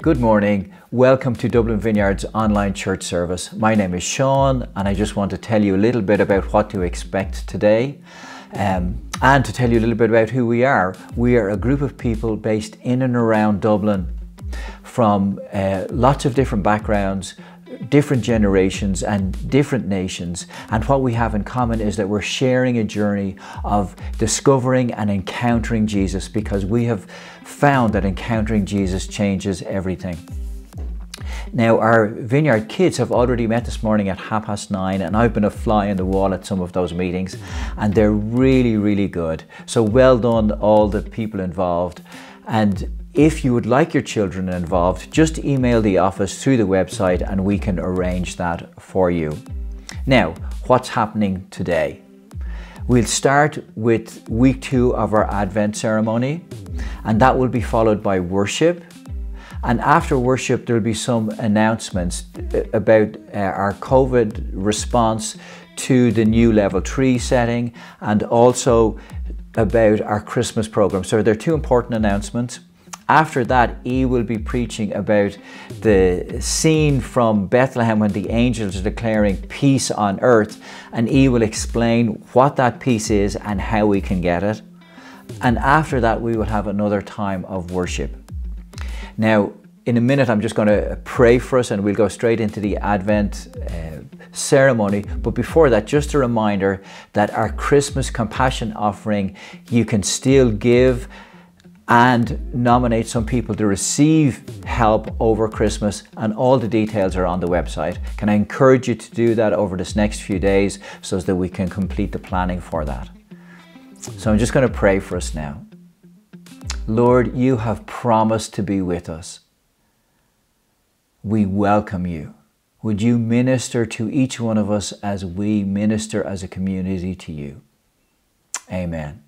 Good morning. Welcome to Dublin Vineyard's online church service. My name is Sean and I just want to tell you a little bit about what to expect today and to tell you a little bit about who we are. We are a group of people based in and around Dublin from lots of different backgrounds, different generations and different nations, and what we have in common is that we're sharing a journey of discovering and encountering Jesus, because we have found that encountering Jesus changes everything. Now, our Vineyard kids have already met this morning at 9:30, and I've been a fly on the wall at some of those meetings, and they're really good. So well done all the people involved. And if you would like your children involved, just email the office through the website and we can arrange that for you. Now, what's happening today? We'll start with week 2 of our Advent ceremony, and that will be followed by worship. And after worship, there'll be some announcements about our COVID response to the new level 3 setting, and also about our Christmas program. So there are 2 important announcements. After that, E will be preaching about the scene from Bethlehem when the angels are declaring peace on earth, and E will explain what that peace is and how we can get it. And after that, we will have another time of worship. Now, in a minute, I'm just going to pray for us and we'll go straight into the Advent ceremony. But before that, just a reminder that our Christmas compassion offering, you can still give and nominate some people to receive help over Christmas, and all the details are on the website. Can I encourage you to do that over this next few days so that we can complete the planning for that? So I'm just going to pray for us now. Lord, you have promised to be with us. We welcome you. Would you minister to each one of us as we minister as a community to you? Amen.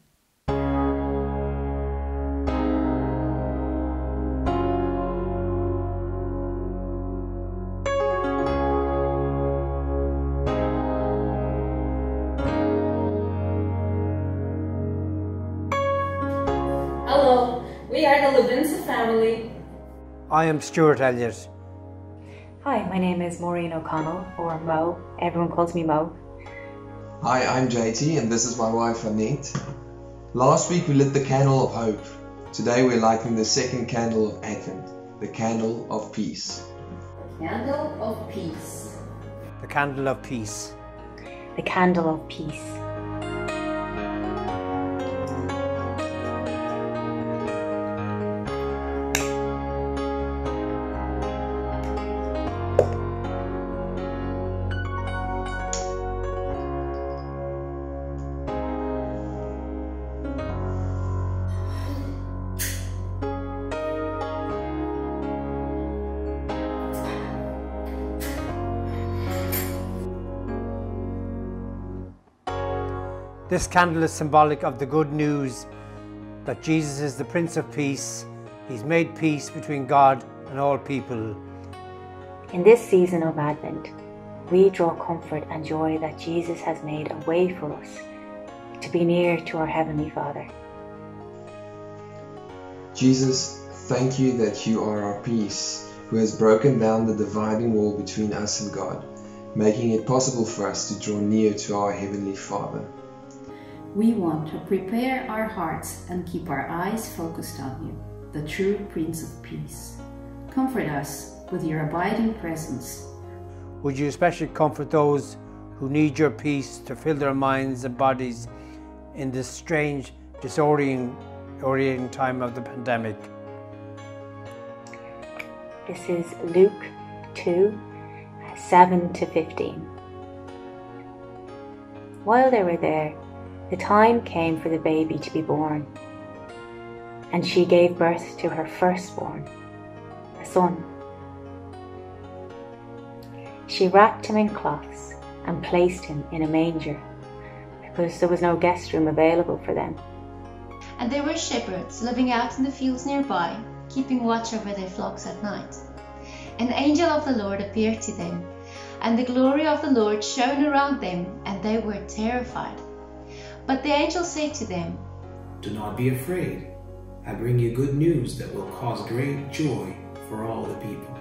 Hello, we are the Levinson family. I am Stuart Elliott. Hi, my name is Maureen O'Connell, or Mo. Everyone calls me Mo. Hi, I'm JT and this is my wife Annette. Last week we lit the candle of hope. Today we're lighting the second candle of Advent, the candle of peace. The candle of peace. The candle of peace. The candle of peace. This candle is symbolic of the good news that Jesus is the Prince of Peace. He's made peace between God and all people. In this season of Advent, we draw comfort and joy that Jesus has made a way for us to be near to our Heavenly Father. Jesus, thank you that you are our peace, who has broken down the dividing wall between us and God, making it possible for us to draw near to our Heavenly Father. We want to prepare our hearts and keep our eyes focused on you, the true Prince of Peace. Comfort us with your abiding presence. Would you especially comfort those who need your peace to fill their minds and bodies in this strange, disorientating time of the pandemic? This is Luke 2, 7-15. While they were there, the time came for the baby to be born, and she gave birth to her firstborn, a son. She wrapped him in cloths and placed him in a manger, because there was no guest room available for them. And there were shepherds living out in the fields nearby, keeping watch over their flocks at night. An angel of the Lord appeared to them, and the glory of the Lord shone around them, and they were terrified. But the angel said to them, "Do not be afraid. I bring you good news that will cause great joy for all the people.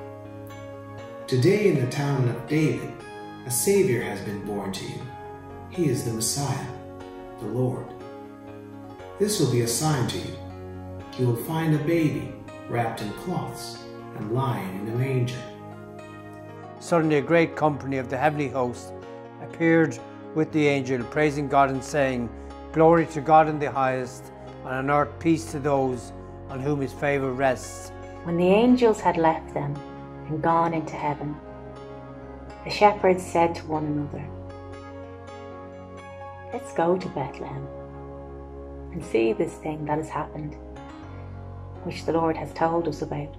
Today in the town of David, a Savior has been born to you. He is the Messiah, the Lord. This will be a sign to you. You will find a baby wrapped in cloths and lying in a manger. Suddenly a great company of the heavenly host appeared with the angel, praising God and saying, "Glory to God in the highest, and on earth peace to those on whom his favour rests." When the angels had left them and gone into heaven, the shepherds said to one another, "Let's go to Bethlehem and see this thing that has happened, which the Lord has told us about."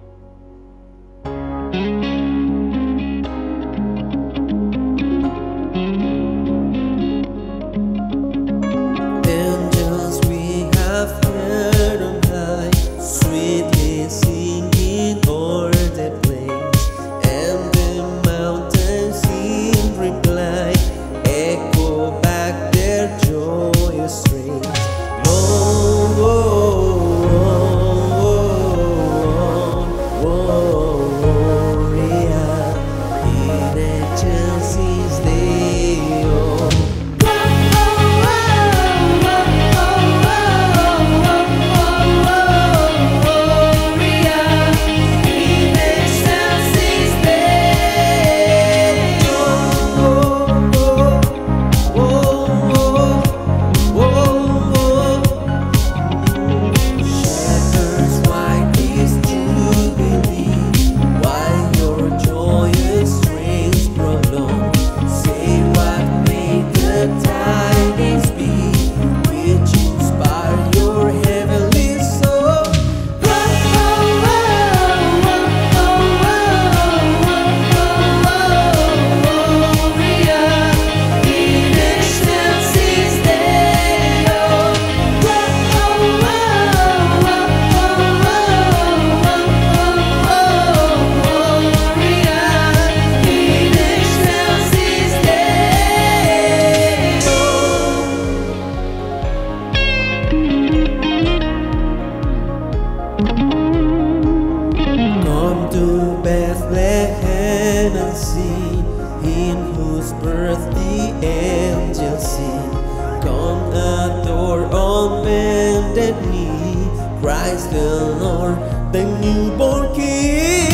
Christ the Lord, the newborn King.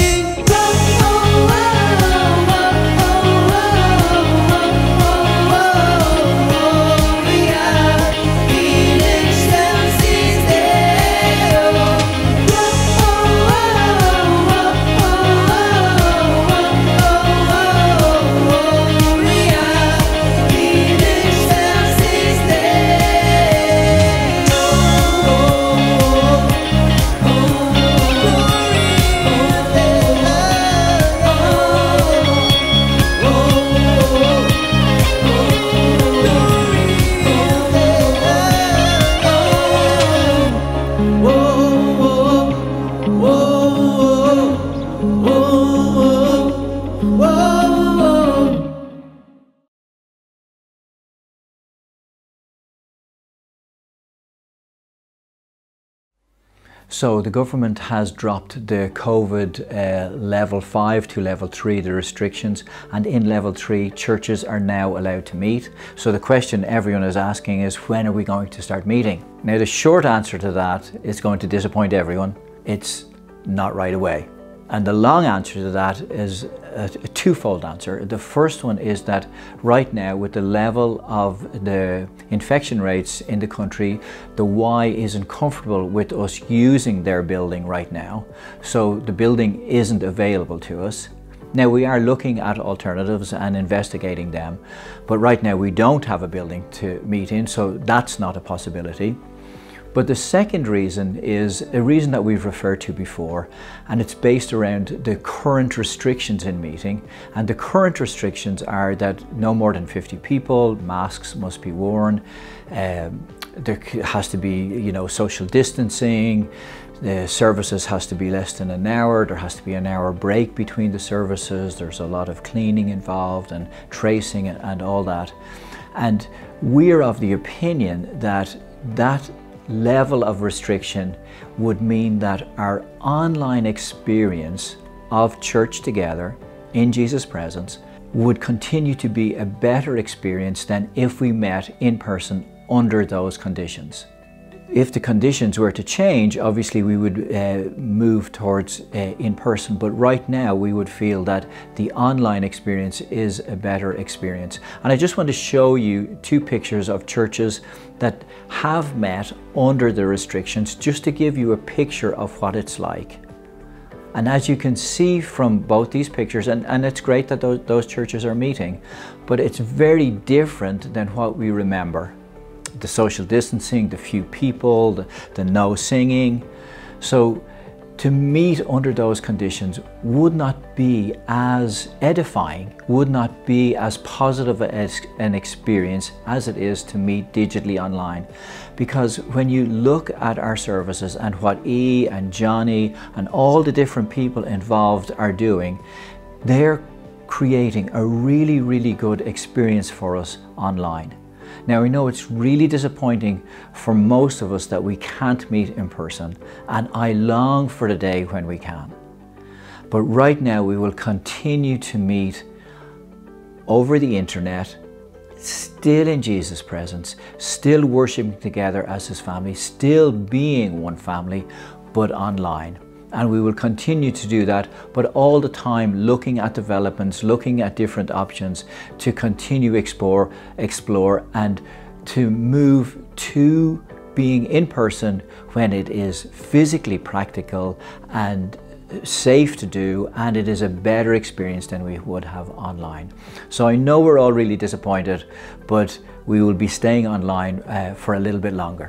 So the government has dropped the COVID level 5 to level 3, the restrictions, and in level 3 churches are now allowed to meet. So the question everyone is asking is, when are we going to start meeting? Now the short answer to that is going to disappoint everyone. It's not right away. And the long answer to that is a twofold answer. The first one is that right now, with the level of the infection rates in the country, the Y isn't comfortable with us using their building right now. So the building isn't available to us. Now we are looking at alternatives and investigating them, but right now we don't have a building to meet in, so that's not a possibility. But the second reason is a reason that we've referred to before, and it's based around the current restrictions in meeting. And the current restrictions are that no more than 50 people, masks must be worn, there has to be, social distancing, the services has to be less than an hour, there has to be an hour break between the services, there's a lot of cleaning involved and tracing and all that. And we're of the opinion that that level of restriction would mean that our online experience of church together in Jesus' presence would continue to be a better experience than if we met in person under those conditions. If the conditions were to change, obviously we would move towards in person, but right now we would feel that the online experience is a better experience. And I just want to show you two pictures of churches that have met under the restrictions, just to give you a picture of what it's like. And as you can see from both these pictures, and it's great that those churches are meeting, but it's very different than what we remember. The social distancing, the few people, the no singing. So to meet under those conditions would not be as edifying, would not be as positive as an experience as it is to meet digitally online. Because when you look at our services and what E and Johnny and all the different people involved are doing, they're creating a really, really good experience for us online. Now, we know it's really disappointing for most of us that we can't meet in person, and I long for the day when we can. But right now we will continue to meet over the internet, still in Jesus' presence, still worshiping together as His family, still being one family, but online. And we will continue to do that, but all the time looking at developments, looking at different options to continue explore and to move to being in person when it is physically practical and safe to do, and it is a better experience than we would have online. So I know we're all really disappointed, but we will be staying online for a little bit longer.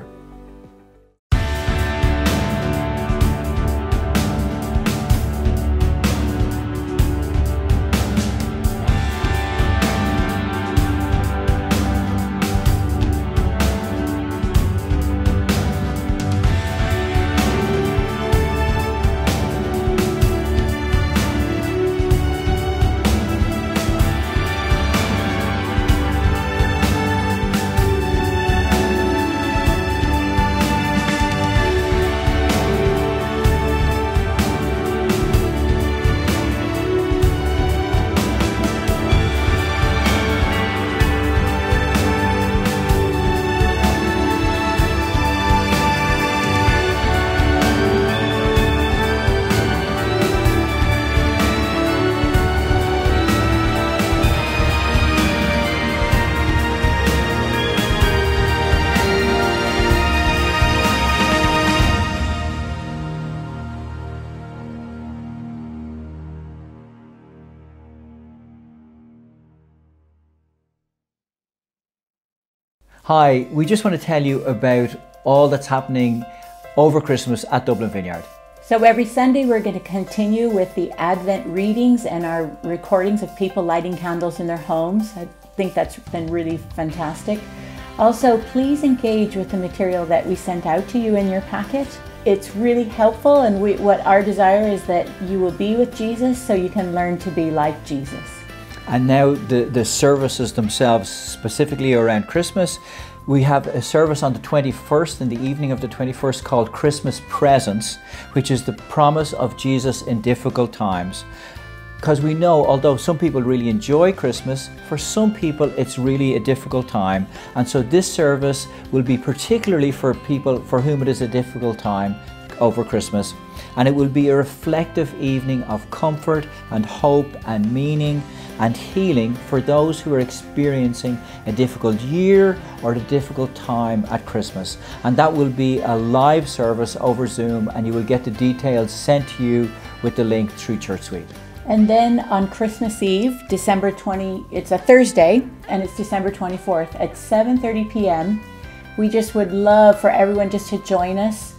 Hi, we just want to tell you about all that's happening over Christmas at Dublin Vineyard. So every Sunday we're going to continue with the Advent readings and our recordings of people lighting candles in their homes. I think that's been really fantastic. Also, please engage with the material that we sent out to you in your packet. It's really helpful, and what our desire is that you will be with Jesus so you can learn to be like Jesus. And now the services themselves, specifically around Christmas, we have a service on the 21st, in the evening of the 21st, called Christmas Presents, which is the promise of Jesus in difficult times. Because we know, although some people really enjoy Christmas, for some people it's really a difficult time. And so this service will be particularly for people for whom it is a difficult time over Christmas. And it will be a reflective evening of comfort and hope and meaning and healing for those who are experiencing a difficult year or a difficult time at Christmas. And that will be a live service over Zoom, and you will get the details sent to you with the link through Church Suite. And then on Christmas Eve, December 20, it's a Thursday, and it's December 24th at 7:30 p.m. We just would love for everyone just to join us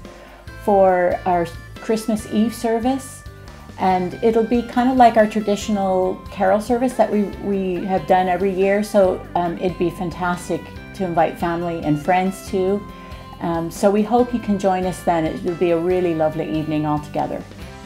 for our Christmas Eve service. And it'll be kind of like our traditional carol service that we have done every year. So it'd be fantastic to invite family and friends too. So we hope you can join us then. It'll be a really lovely evening all together.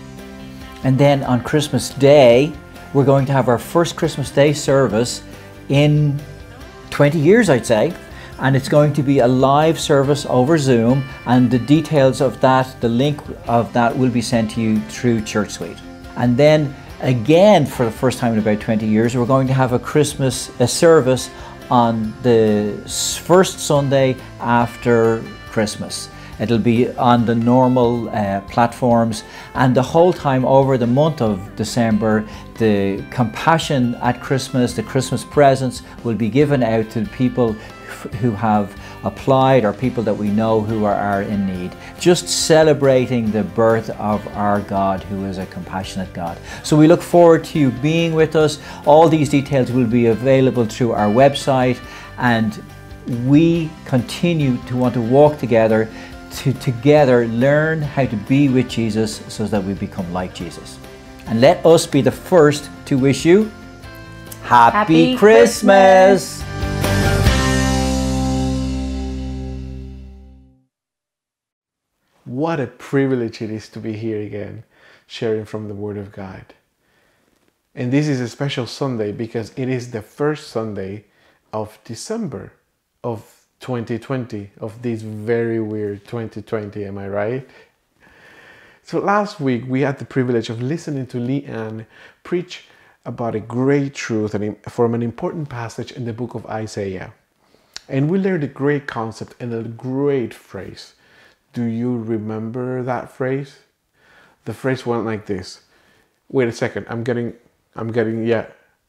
And then on Christmas Day, we're going to have our first Christmas Day service in 20 years, I'd say. and it's going to be a live service over Zoom, and the details of that, the link of that will be sent to you through ChurchSuite. And then again, for the first time in about 20 years, we're going to have a service on the first Sunday after Christmas. It'll be on the normal platforms, and the whole time over the month of December, the compassion at Christmas, the Christmas presents, will be given out to people who have applied or people that we know who are in need. Just celebrating the birth of our God, who is a compassionate God. So we look forward to you being with us. All these details will be available through our website, and we continue to want to walk together to together learn how to be with Jesus so that we become like Jesus. And let us be the first to wish you Happy Christmas! What a privilege it is to be here again, sharing from the Word of God. And this is a special Sunday because it is the first Sunday of December of 2020, of this very weird 2020, am I right? So last week we had the privilege of listening to Leanne preach about a great truth from an important passage in the book of Isaiah. And we learned a great concept and a great phrase. Do you remember that phrase? The phrase went like this. Wait a second, I'm getting, yeah.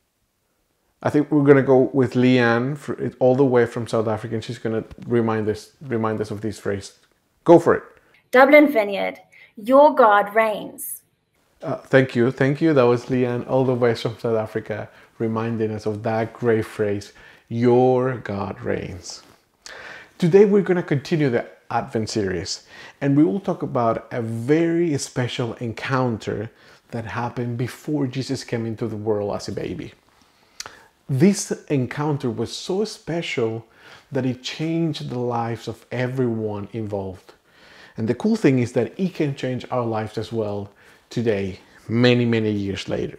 I think we're going to go with Leanne all the way from South Africa, and she's going to remind us of this phrase. Go for it. Dublin Vineyard, your God reigns. Thank you. That was Leanne all the way from South Africa, reminding us of that great phrase, your God reigns. Today we're going to continue the Advent series, and we will talk about a very special encounter that happened before Jesus came into the world as a baby. This encounter was so special that it changed the lives of everyone involved. And the cool thing is that it can change our lives as well today, many, many years later.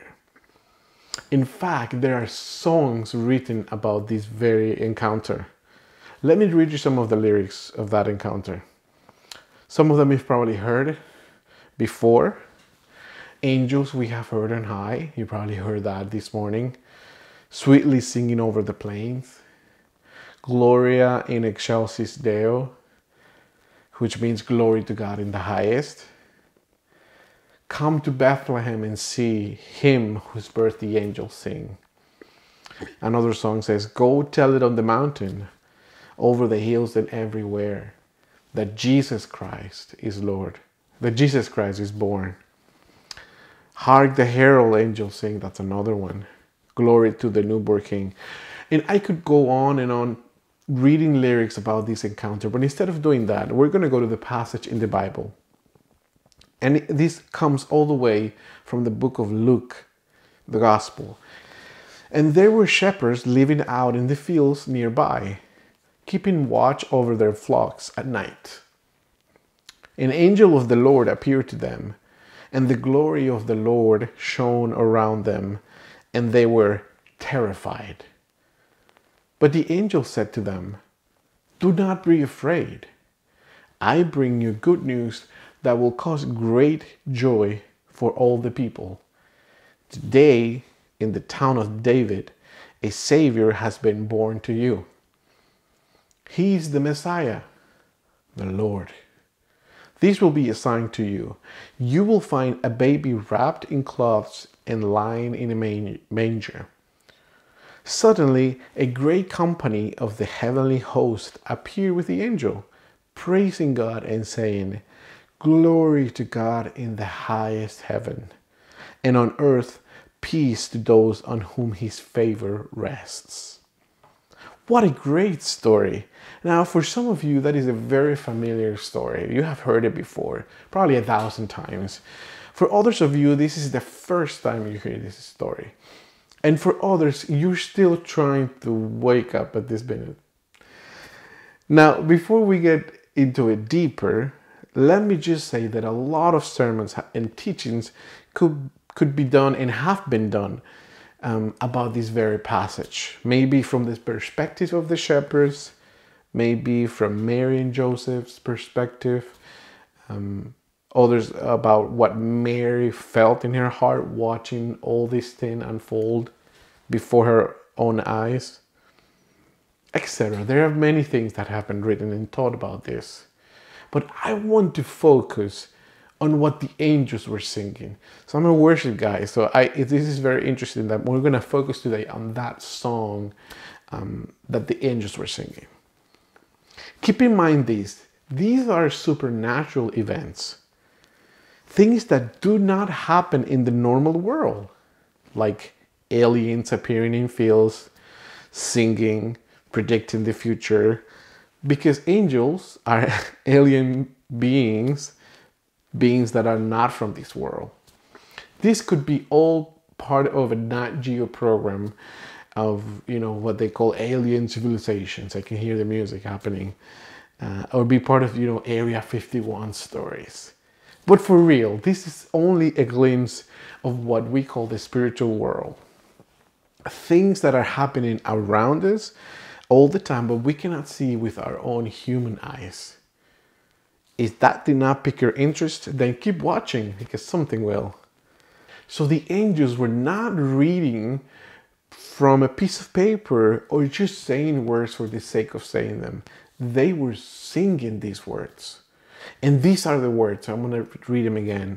In fact, there are songs written about this very encounter. Let me read you some of the lyrics of that encounter. Some of them you've probably heard before. Angels we have heard on high. You probably heard that this morning. Sweetly singing over the plains. Gloria in excelsis Deo, which means glory to God in the highest. Come to Bethlehem and see him whose birth the angels sing. Another song says, go tell it on the mountain, over the hills and everywhere, that Jesus Christ is Lord, that Jesus Christ is born. Hark the herald angels sing, that's another one. Glory to the newborn King. And I could go on and on reading lyrics about this encounter, but instead of doing that, we're going to go to the passage in the Bible. And this comes all the way from the book of Luke, the Gospel. And there were shepherds living out in the fields nearby, keeping watch over their flocks at night. An angel of the Lord appeared to them, and the glory of the Lord shone around them, and they were terrified. But the angel said to them, do not be afraid. I bring you good news that will cause great joy for all the people. Today, in the town of David, a Savior has been born to you. He is the Messiah, the Lord. This will be a sign to you. You will find a baby wrapped in cloths and lying in a manger. Suddenly, a great company of the heavenly host appeared with the angel, praising God and saying, glory to God in the highest heaven, and on earth peace to those on whom his favor rests. What a great story. Now, for some of you, that is a very familiar story. You have heard it before, probably 1,000 times. For others of you, this is the first time you hear this story. And for others, you're still trying to wake up at this minute. Now, before we get into it deeper, let me just say that a lot of sermons and teachings could be done and have been done about this very passage. Maybe from the perspective of the shepherds, maybe from Mary and Joseph's perspective, others about what Mary felt in her heart watching all this thing unfold before her own eyes, etc. There are many things that have been written and taught about this. But I want to focus on what the angels were singing. So I'm a worship guy, so this is very interesting that we're going to focus today on that song that the angels were singing. Keep in mind these are supernatural events. Things that do not happen in the normal world, like aliens appearing in fields, singing, predicting the future, because angels are alien beings that are not from this world. This could be all part of a Nat Geo program of, what they call alien civilizations. I can hear the music happening. Or be part of, Area 51 stories. But for real, this is only a glimpse of what we call the spiritual world. Things that are happening around us all the time, but we cannot see with our own human eyes. If that did not pique your interest, then keep watching, because something will. So the angels were not reading from a piece of paper or just saying words for the sake of saying them. They were singing these words. And these are the words. I'm going to read them again.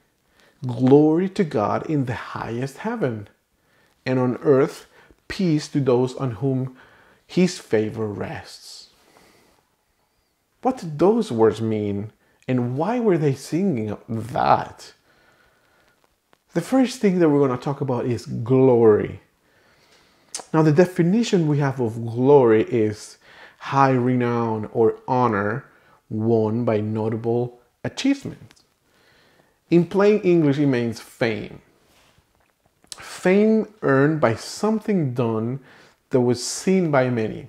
Glory to God in the highest heaven, and on earth peace to those on whom his favor rests. What did those words mean? And why were they singing that? The first thing that we're going to talk about is glory. Now, the definition we have of glory is high renown or honor won by notable achievements. In plain English, it means fame. Fame earned by something done that was seen by many.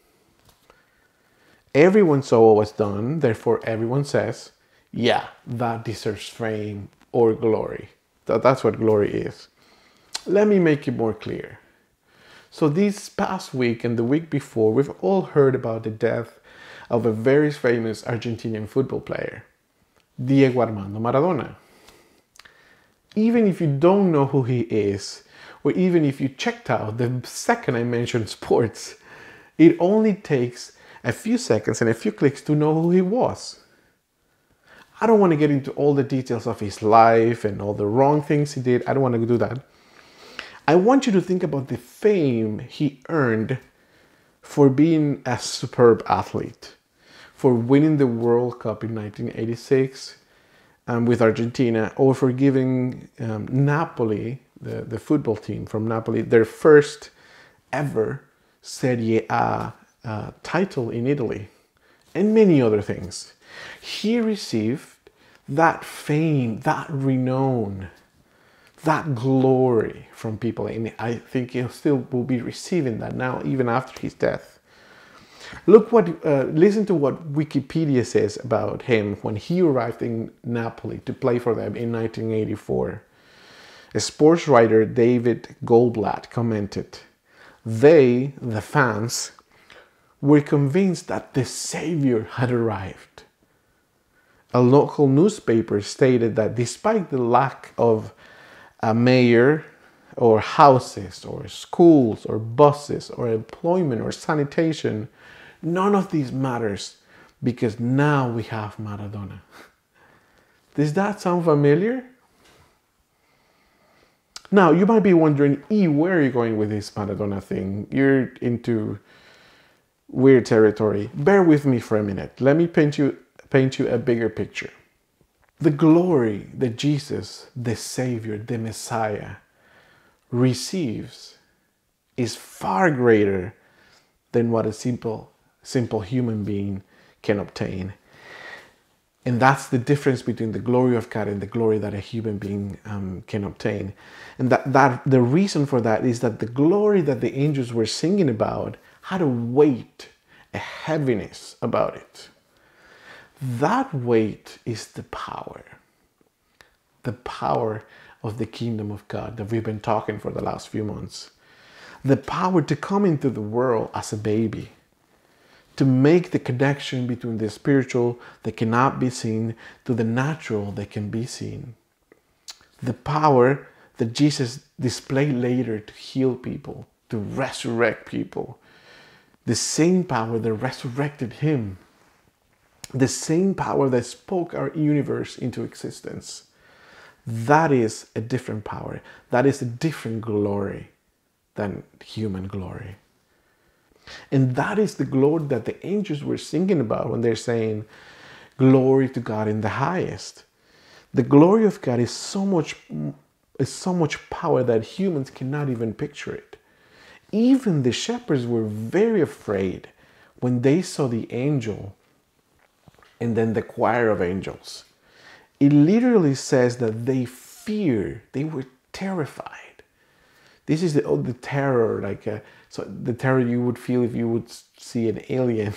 Everyone saw what was done, therefore everyone says, yeah, that deserves fame or glory. That's what glory is. Let me make it more clear. So this past week and the week before, we've all heard about the death of a very famous Argentinian football player, Diego Armando Maradona. Even if you don't know who he is, or even if you checked out the second I mentioned sports, it only takes a few seconds and a few clicks to know who he was. I don't want to get into all the details of his life and all the wrong things he did. I don't want to do that. I want you to think about the fame he earned for being a superb athlete, for winning the World Cup in 1986 with Argentina, or for giving Napoli, the football team from Napoli, their first ever Serie A title in Italy, and many other things. He received that fame, that renown, that glory from people, and I think he still will be receiving that now, even after his death. Listen to what Wikipedia says about him when he arrived in Napoli to play for them in 1984. A sports writer, David Goldblatt, commented, "They, the fans, were convinced that the Savior had arrived." A local newspaper stated that despite the lack of a mayor or houses or schools or buses or employment or sanitation, none of these matters because now we have Maradona. Does that sound familiar? Now, you might be wondering, where are you going with this Maradona thing? You're into weird territory. Bear with me for a minute. Let me paint you a bigger picture. The glory that Jesus, the Savior, the Messiah, receives is far greater than what a simple human being can obtain. And that's the difference between the glory of God and the glory that a human being can obtain. And that the reason for that is that the glory that the angels were singing about had a weight, a heaviness about it. That weight is the power of the kingdom of God that we've been talking for the last few months. The power to come into the world as a baby, to make the connection between the spiritual that cannot be seen to the natural that can be seen. The power that Jesus displayed later to heal people, to resurrect people. The same power that resurrected him. The same power that spoke our universe into existence. That is a different power. That is a different glory than human glory. And that is the glory that the angels were singing about when they're saying, glory to God in the highest. The glory of God is so much power that humans cannot even picture it. Even the shepherds were very afraid when they saw the angel and then the choir of angels. It literally says that they feared, they were terrified. This is the terror, so the terror you would feel if you would see an alien.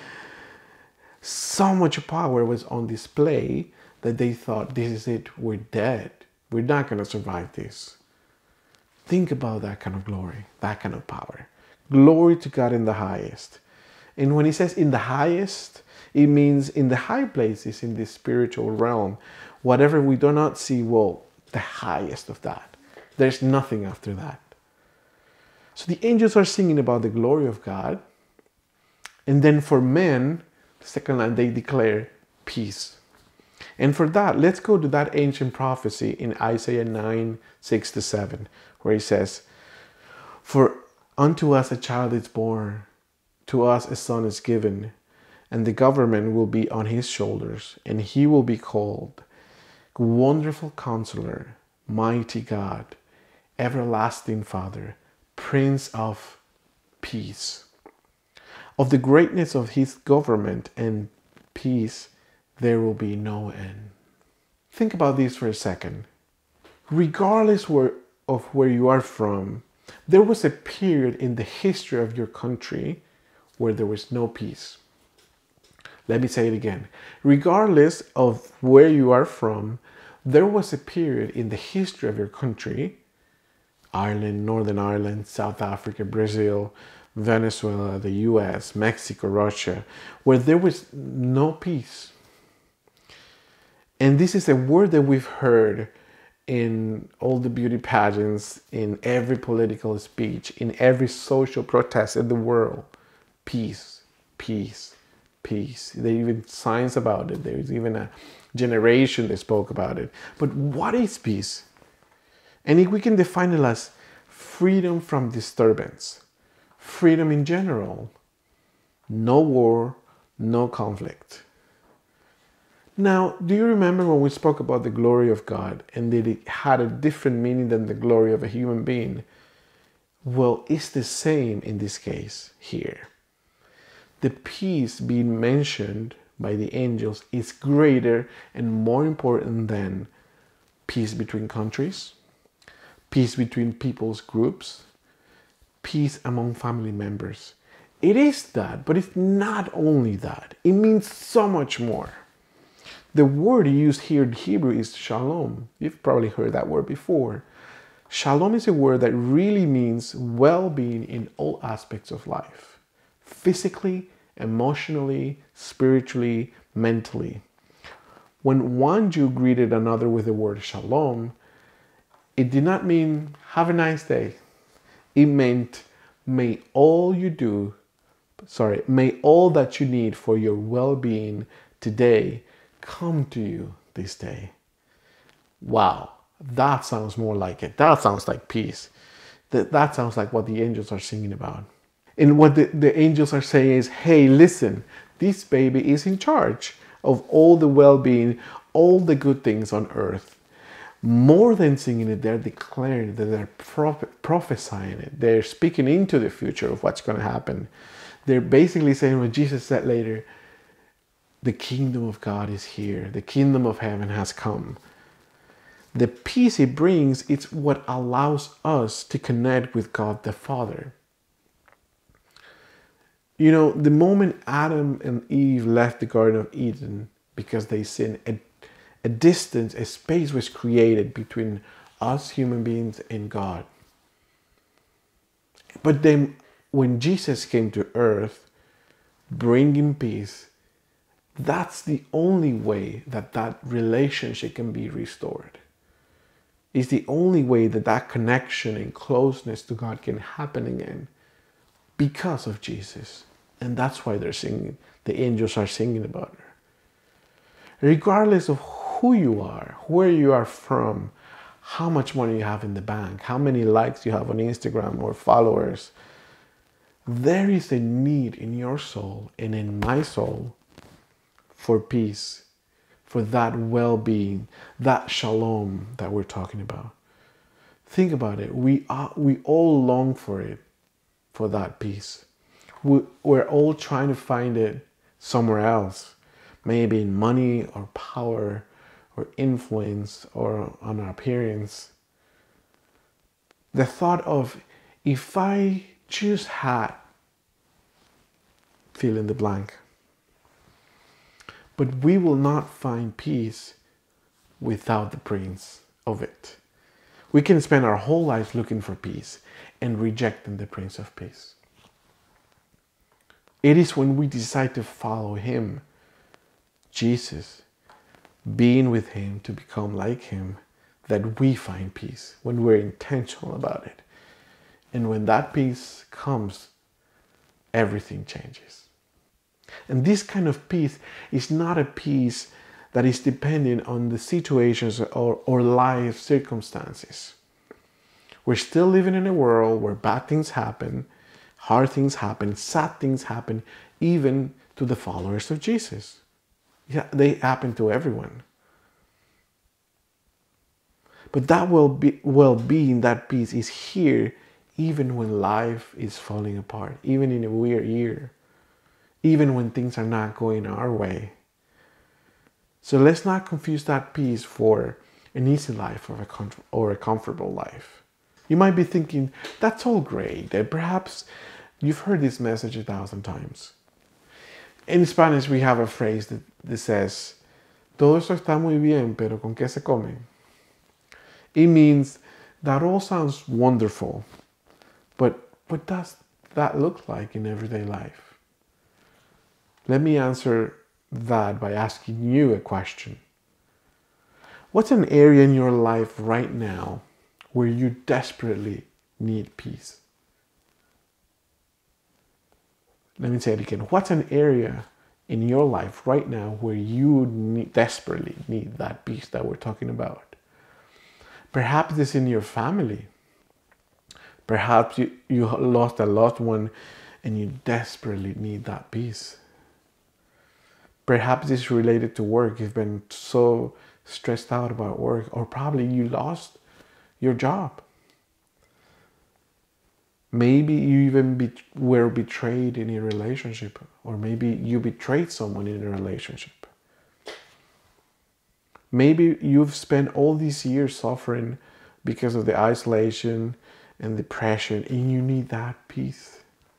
So much power was on display that they thought, this is it, we're dead. We're not going to survive this. Think about that kind of glory, that kind of power. Glory to God in the highest. And when he says in the highest, it means in the high places, in the spiritual realm. Whatever we do not see, well, the highest of that. There's nothing after that. So the angels are singing about the glory of God. And then for men, the second line, they declare peace. And for that, let's go to that ancient prophecy in Isaiah 9, 6-7, where he says, for unto us a child is born, to us a son is given, and the government will be on his shoulders, and he will be called Wonderful Counselor, Mighty God, Everlasting Father, Prince of Peace. Of the greatness of his government and peace, there will be no end. Think about this for a second. Regardless of where you are from, there was a period in the history of your country where there was no peace. Let me say it again. Regardless of where you are from, there was a period in the history of your country, Ireland, Northern Ireland, South Africa, Brazil, Venezuela, the US, Mexico, Russia, where there was no peace. And this is a word that we've heard in all the beauty pageants, in every political speech, in every social protest in the world. Peace, peace, peace. There are even signs about it. There's even a generation that spoke about it. But what is peace? And we can define it as freedom from disturbance. Freedom in general. No war, no conflict. Now, do you remember when we spoke about the glory of God and that it had a different meaning than the glory of a human being? Well, it's the same in this case here. The peace being mentioned by the angels is greater and more important than peace between countries, peace between people's groups, peace among family members. It is that, but it's not only that. It means so much more. The word used here in Hebrew is shalom. You've probably heard that word before. Shalom is a word that really means well-being in all aspects of life. Physically, emotionally, spiritually, mentally. When one Jew greeted another with the word shalom, it did not mean have a nice day. It meant may all that you need for your well-being today come to you this day. Wow, that sounds more like it. That sounds like peace. That sounds like what the angels are singing about. And what the angels are saying is, hey, listen, this baby is in charge of all the well-being, all the good things on earth. More than singing it, they're declaring it, that they're prophesying it. They're speaking into the future of what's going to happen. They're basically saying what Jesus said later, the kingdom of God is here. The kingdom of heaven has come. The peace it brings, it's what allows us to connect with God the Father. You know, the moment Adam and Eve left the Garden of Eden because they sinned, a distance, a space was created between us human beings and God. But then when Jesus came to earth, bringing peace, that's the only way that that relationship can be restored. It's the only way that that connection and closeness to God can happen again because of Jesus. And that's why they're singing. The angels are singing about her. Regardless of who you are, where you are from, how much money you have in the bank, how many likes you have on Instagram or followers, there is a need in your soul and in my soul for peace, for that well-being, that shalom that we're talking about. Think about it. We all long for it, for that peace. We're all trying to find it somewhere else, maybe in money or power or influence or on our appearance. The thought of, if I just had, fill in the blank. But we will not find peace without the Prince of it. We can spend our whole lives looking for peace and rejecting the Prince of Peace. It is when we decide to follow Him, Jesus, being with Him to become like Him, that we find peace, when we're intentional about it. And when that peace comes, everything changes. And this kind of peace is not a peace that is dependent on the situations or life circumstances. We're still living in a world where bad things happen, hard things happen, sad things happen, even to the followers of Jesus. Yeah, they happen to everyone. But that well-being, that peace is here even when life is falling apart, even in a weird year, even when things are not going our way. So let's not confuse that peace for an easy life or a comfortable life. You might be thinking, that's all great, and perhaps you've heard this message 1,000 times. In Spanish, we have a phrase that says, todo eso está muy bien, pero ¿con qué se come? It means that all sounds wonderful, but what does that look like in everyday life? Let me answer that by asking you a question. What's an area in your life right now where you desperately need peace? Let me say it again. What's an area in your life right now where you desperately need that peace that we're talking about? Perhaps it's in your family. Perhaps you lost a loved one and you desperately need that peace. Perhaps it's related to work. You've been so stressed out about work, or probably you lost your job. Maybe you even were betrayed in a relationship, or maybe you betrayed someone in a relationship. Maybe you've spent all these years suffering because of the isolation and depression, and you need that peace.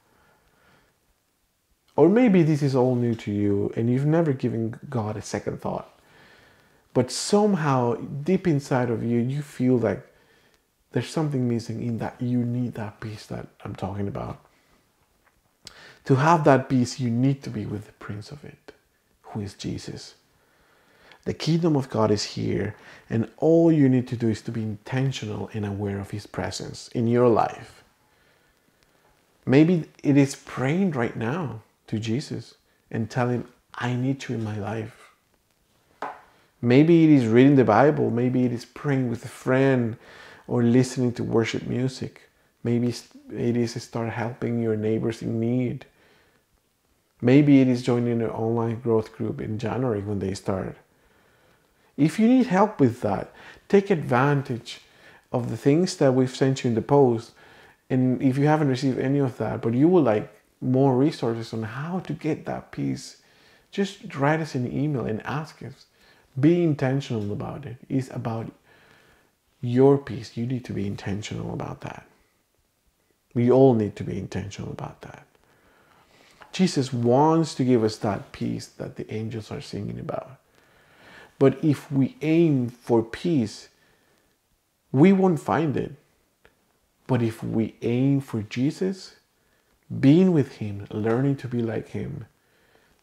Or maybe this is all new to you and you've never given God a second thought. But somehow, deep inside of you, you feel like there's something missing in that you need that peace that I'm talking about. To have that peace, you need to be with the Prince of it, who is Jesus. The kingdom of God is here, and all you need to do is to be intentional and aware of His presence in your life. Maybe it is praying right now to Jesus and tell Him, I need you in my life. Maybe it is reading the Bible. Maybe it is praying with a friend or listening to worship music. Maybe it is start helping your neighbors in need. Maybe it is joining an online growth group in January when they start. If you need help with that, take advantage of the things that we've sent you in the post. And if you haven't received any of that, but you would like more resources on how to get that peace, just write us an email and ask us. Be intentional about it. It's about your peace. You need to be intentional about that. We all need to be intentional about that. Jesus wants to give us that peace that the angels are singing about. But if we aim for peace, we won't find it. But if we aim for Jesus, being with Him, learning to be like Him,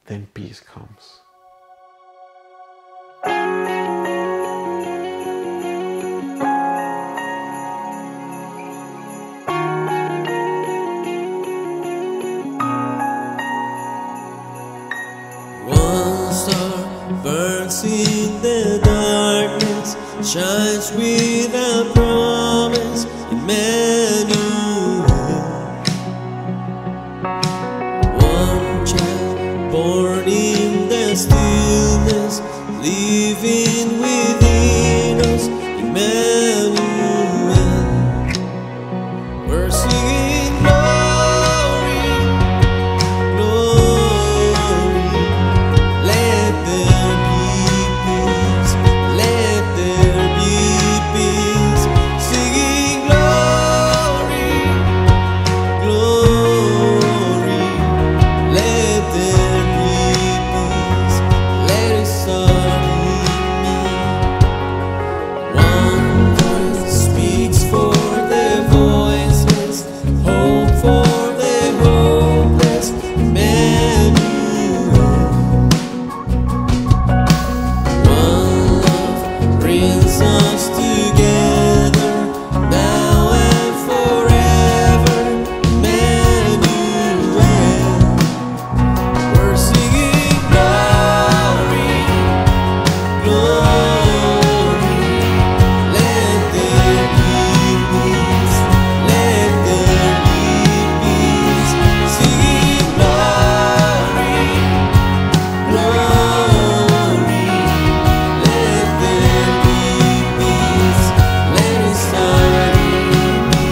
then peace comes. One star burns in the darkness, shines with a promise, Emmanuel. One child born in the stillness, living within us, Emmanuel. We're singing glory, glory. Let there be peace, let there be peace. Singing glory, glory. Let there be peace, let it start in me. One voice speaks for the voiceless, hope for the hopeless, Emmanuel. One love brings us together, now and forever, Emmanuel. We're singing glory, glory. Let there be peace, let there be peace. Singing glory, glory. Let there be peace, let it start in me.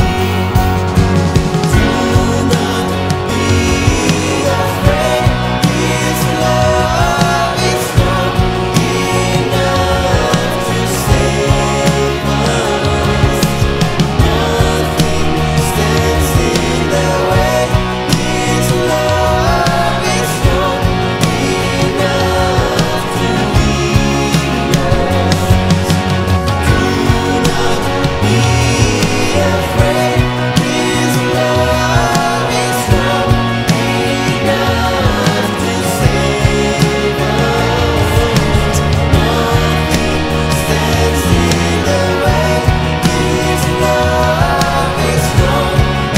Do not be afraid, His love is strong enough to save us. Nothing stands in the way, His love is strong enough to lead us. Do not be afraid, His love is strong enough to save us. Nothing stands in the way, His love is strong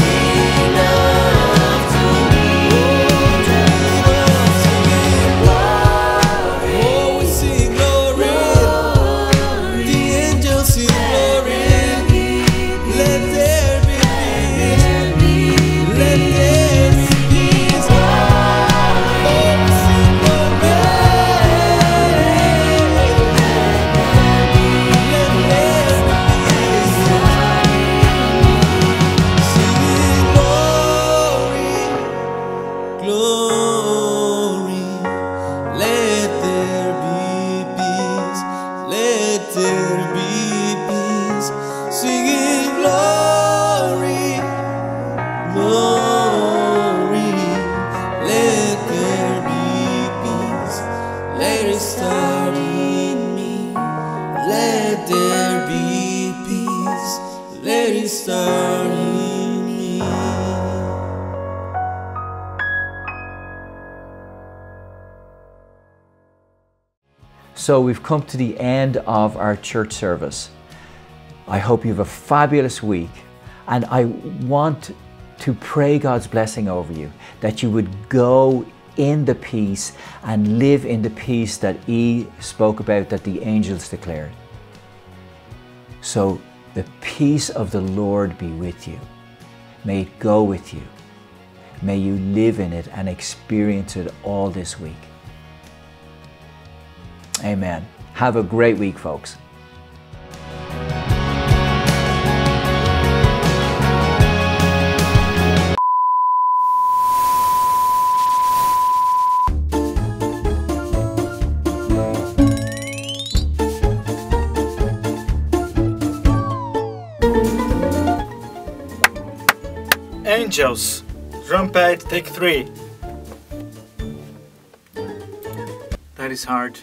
enough to lead us. Singing glory, oh, we sing glory. The angels sing glory. Let there be peace, let there be peace. Oh, we sing glory. Let there be peace. Singing glory, glory. Let there be peace, let there be peace. Singing glory, glory. Let there be peace, let it start in me. Let there be peace, let it start in me. So we've come to the end of our church service. I hope you have a fabulous week, and I want to pray God's blessing over you, that you would go in the peace and live in the peace that He spoke about, that the angels declared. So the peace of the Lord be with you. May it go with you. May you live in it and experience it all this week. Amen. Have a great week, folks. Angels, trumpet, take 3. That is hard.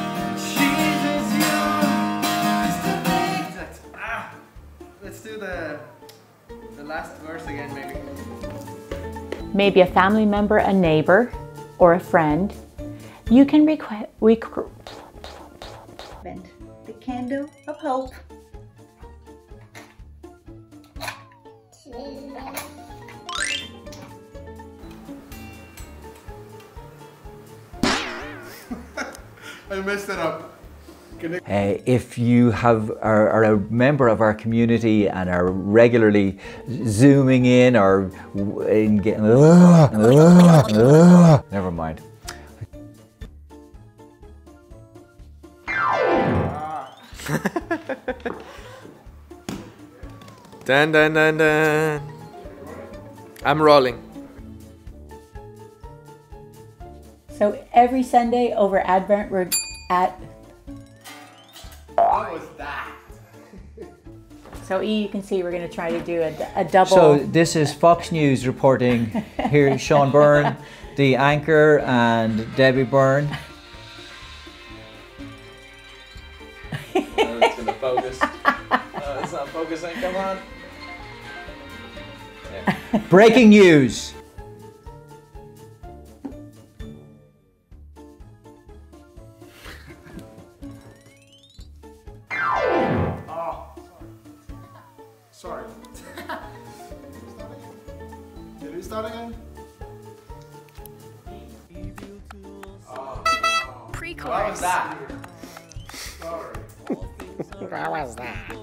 Let's do the last verse again, maybe. Maybe a family member, a neighbor, or a friend You can request. The candle of hope. I messed it up. If you are a member of our community and are regularly zooming in or never mind. Dun dun dun dun. I'm rolling. So every Sunday over Advent, we're at. What was that? So you can see we're going to try to do a double. So this is Fox News reporting. Here, Sean Byrne, the anchor, and Debbie Byrne. It's gonna focus. It's not focusing. Come on. Yeah. Breaking news. Sorry. Did we start again? Pre-chorus. What was that? Sorry. What was that?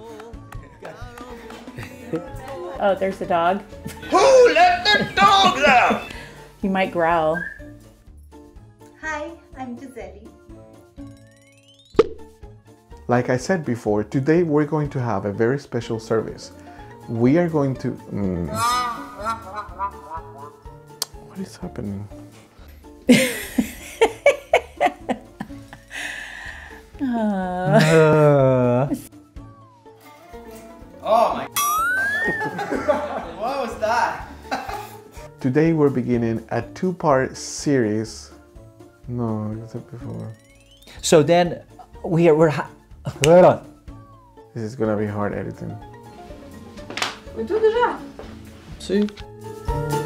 Oh, there's the dog. Who let the dogs out? He might growl. Hi, I'm Gisele. Like I said before, today we're going to have a very special service. We are going to... What is happening? Oh my. What was that? Today we're beginning a two-part series. No, I said before. So then we're hold on. This is gonna be hard editing. We tout déjà. See?